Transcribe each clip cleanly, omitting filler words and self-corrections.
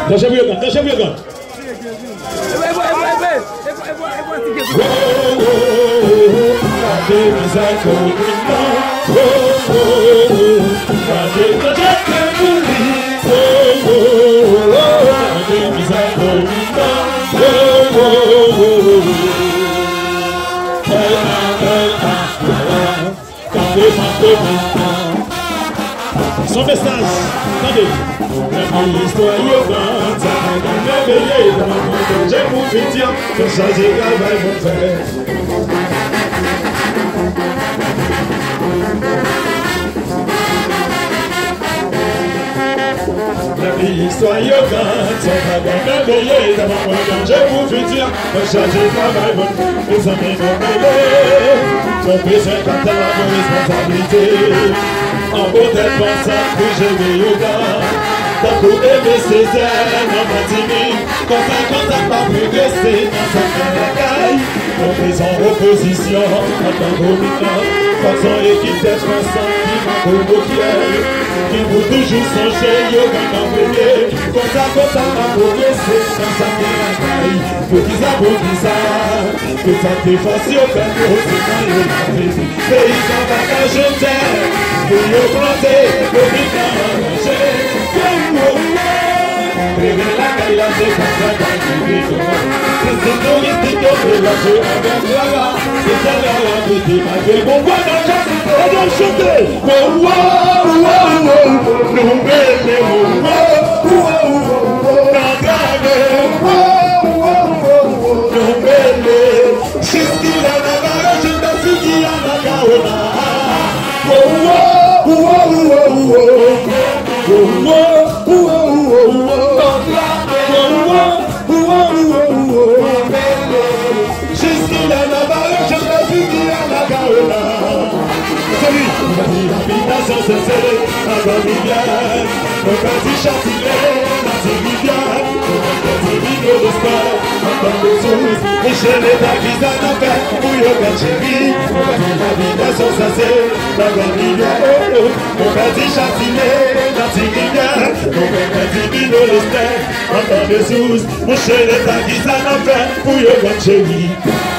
Deixa eu ver, deixa eu ver. Son message, attendez. La histoire est grande, ça m'a réveillé dans mon monde. J'ai pour dire que changer travail mon frère. La histoire est grande, ça m'a réveillé dans mon monde. J'ai pour dire que changer travail mon frère. Les amis m'ont mêlé, ton besoin quand t'as la responsabilité. En beau d'être pensant que j'ai mis au gars. T'as beau aimer ses ailes, non pas timide. Quand t'as pas progressé dans sa caille. On fait en opposition, en tant dominant. Façon équipe d'être ensemble, qui m'a convoqué. Qui vous toujours songer, yo gagne en premier. Quand t'as pas progressé dans sa caille. Faut qu'ils abondent ça. Que ça défense, yo fait gros, c'est quand yo la vie. Paysan bagage, je t'aime. Pour yo planter, pour vivre en manger. Prévenez la caille, la c'est comme ça dans le vide. C'est touristique, on la joue avec la. C'est ça la vie, ma vie. Bon, voilà, on doit chanter. Oh, wow, wow, wow. Nous bêlés, oh, wow, wow, wow. N'engagez, wow, wow, wow. Nous bêlés. Jusqu'il y a la barre, je t'ai fini à la gaona. Oh, wow, wow, wow, wow. Oh, wow, wow, wow, wow. Jusqu'il a la barre, je me finis à la gaona. Celui qui va dire l'habitation, c'est celle à la rivière. Le petit chantier, la rivière. Le petit vidéo de sport, encore des sous. Et chez les taquis à la paix, où il y a un chéri. L'habitation, ça c'est la rivière. Le petit chantier, la rivière. Le petit vidéo de sport, encore des sous. Et chez les taquis à la paix, où il y a un chéri.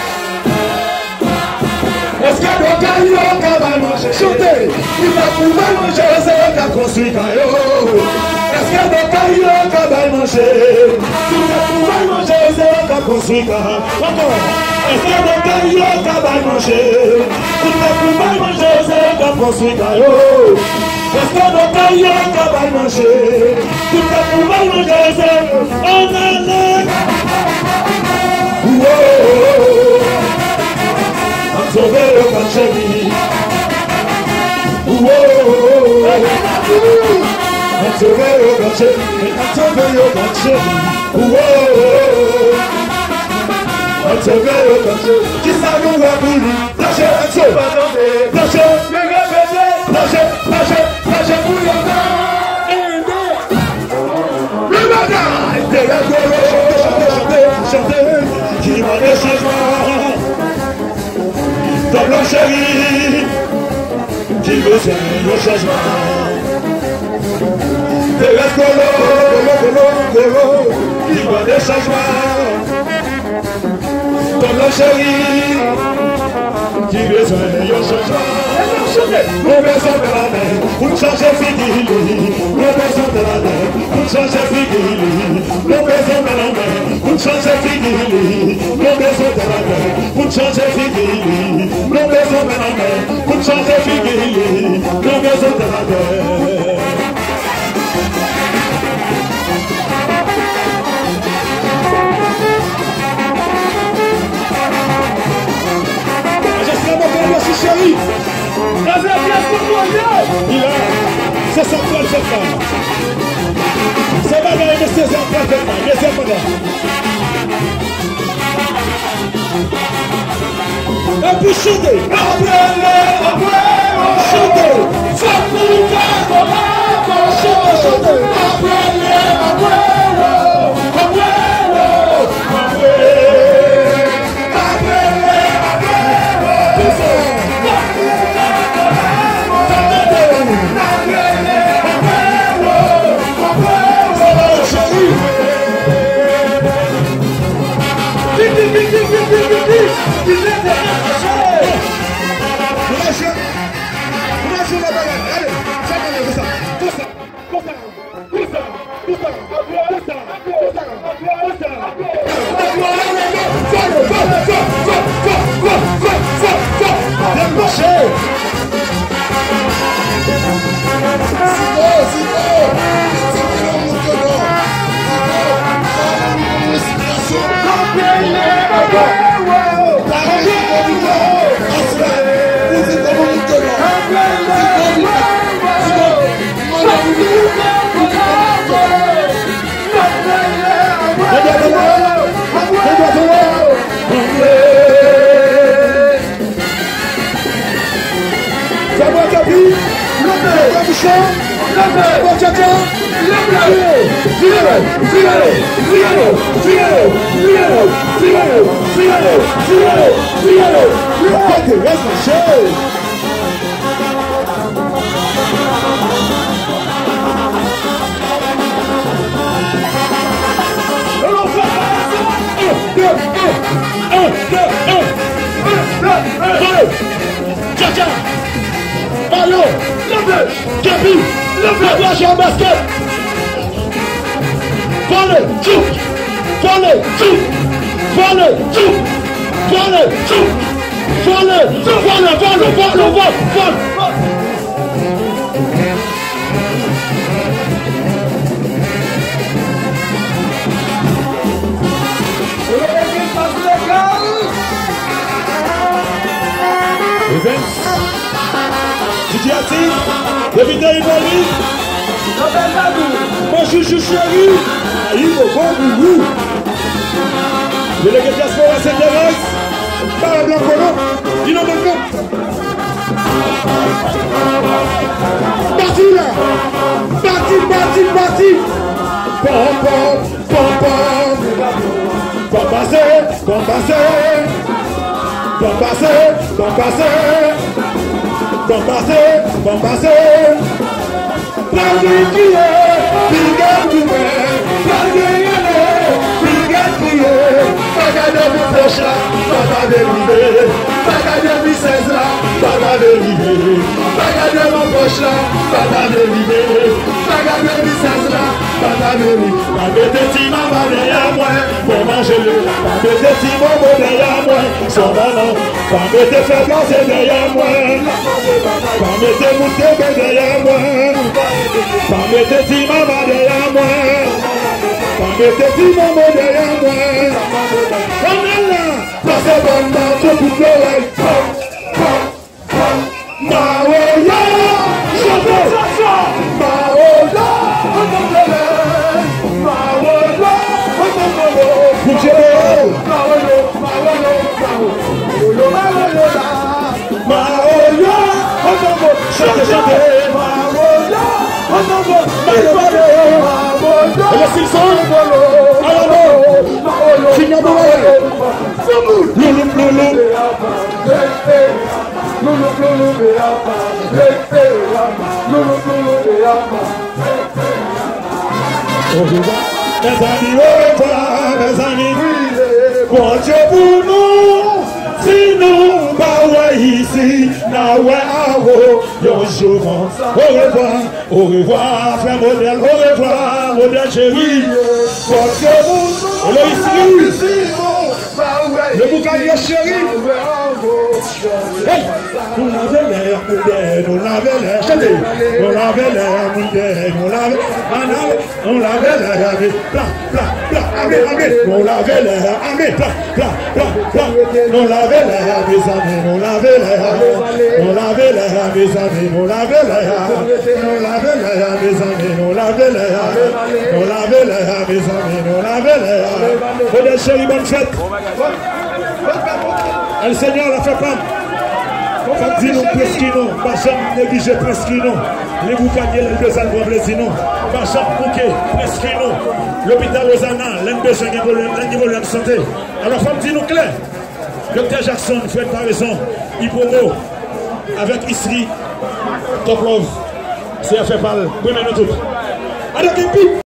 Est-ce que le caillou va manger? Chantez! Il va pouvoir manger, c'est qu'à construire caillou. Est-ce que le caillou va manger? Il va pouvoir manger, c'est qu'à construire caillou. Encore! Est-ce que le caillou va manger? Il va pouvoir manger, c'est qu'à construire caillou. Est-ce que le caillou va manger? Il va pouvoir manger, c'est qu'à construire caillou. Sauver le chéri. Sauver le chéri. Sauver le chéri. Sauver le chéri. Qui ça nous va pour lui? Lâchez, lâchez, lâchez, lâchez, lâchez pour le temps. Le bagaille. Chanter. Qui va les changements. Comme le chéri qui besoin de changement. Des colo, qui voit des changements. Comme le chéri qui besoin de changement. Nous besoin de la main pour changer fini. Nous besoin de la main pour changer fini. Nous besoin de la main pour changer fini. Nous besoin de la main pour changer fini. Nous besoin de la main pour changer fini. Nous besoin de la main. Merci chéri. Il a, c'est son plan de cette femme. C'est pas dans les César parfaitement, mais c'est pas là. Et puis chanter. Chanter. Au revoir, frère modèle, au revoir, modèle chéri. Le boucanier chéri. On avait l'air modèle, on avait l'air, chantez. On avait l'air modèle, on avait l'air, plat, plat, plat, amé, on avait l'air, amé, plat, plat, plat, plat. On avait l'air, mes amis, on avait l'air, on avait l'air, mes amis, on avait l'air, on avait l'air, mes amis, on avait l'air, on avait l'air, mes amis, on avait l'air. Modèle chéri, bonne fête. Le Seigneur l'a fait pas. Quand dit nous presquino, pas jamais négliger presquino. Les boucaniers, les deux albums, les inons. Pas jamais bouquet, presquino. L'hôpital Rosanna, l'embêcheur qui évolue de santé. Alors, femme dit nous clair. Docteur Jackson, Fred Paraison, Ipomo, avec Isri, Top Love. C'est à faire parler. Oui, mais nous tous. Alors,